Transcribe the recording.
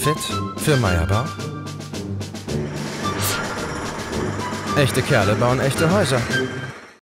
Fit für Mayr Bau? Echte Kerle bauen echte Häuser.